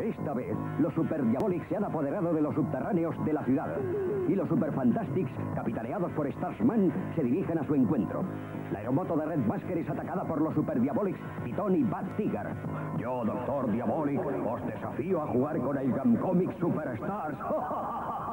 Esta vez, los Super Diabolics se han apoderado de los subterráneos de la ciudad. Y los Super Fantastics, capitaneados por Starsman, se dirigen a su encuentro. La aeromoto de Red Masker es atacada por los Super Diabolics, Pitón y Bad Tiger. Yo, Doctor Diabolic, os desafío a jugar con el Gamcomic Superstars.